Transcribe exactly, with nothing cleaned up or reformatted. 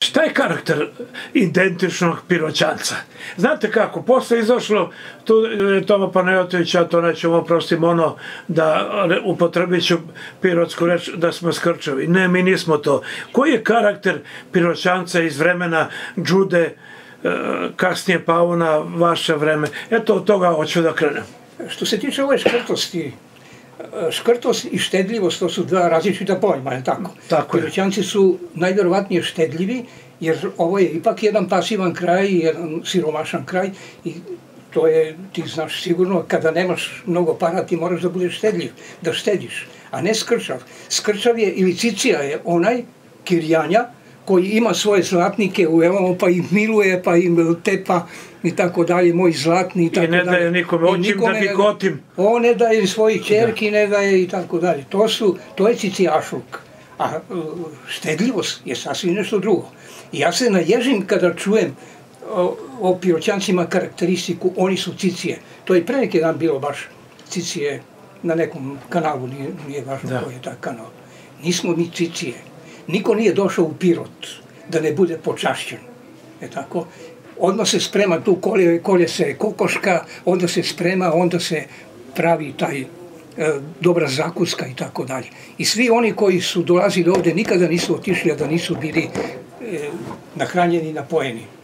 Šta je karakter identičnog Piroćanca? Znate kako, posle izašlo Toma Panajotovića, to nećemo oprostiti ono da upotrebit ću pirotsku reč, da smo skrčevi. Ne, mi nismo to. Koji je karakter Piroćanca iz vremena Džude, kasnije Pauna, vaše vreme? Eto, od toga hoću da krenem. Što se tiče ove škrtosti, škrtost i štedljivost, to su dva različita pojma, je tako? Tako je. Piroćanci su najverovatnije štedljivi, jer ovo je ipak jedan pasivan kraj, jedan siromašan kraj i to je, ti znaš sigurno, kada nemaš mnogo para, ti moraš da budeš štedljiv, da štediš, a ne skrčav. Skrčav je, ili cicija je onaj, kirjanja, koji ima svoje zlatnike u evama, pa ih miluje, pa im tepa i tako dalje, moj zlatni i tako dalje. I ne daje nikome, oćim da bi gotim. On ne daje svojih čerki, ne daje i tako dalje. To su, to je cicijašluk. A štedljivost je sasvim nešto drugo. I ja se naježim kada čujem o Piroćancima karakteristiku, oni su cicije. To je pre neki dan bilo baš cicije na nekom kanalu, nije važno koji je taj kanal. Nismo mi cicije. Niko nije došao u Pirot da ne bude počašćen. Je tako? Odmah se sprema tu, kolje se kokoška, onda se sprema, onda se pravi taj dobra zakuska i tako dalje. I svi oni koji su dolazili ovde nikada nisu otišli, a da nisu bili nahranjeni i napojeni.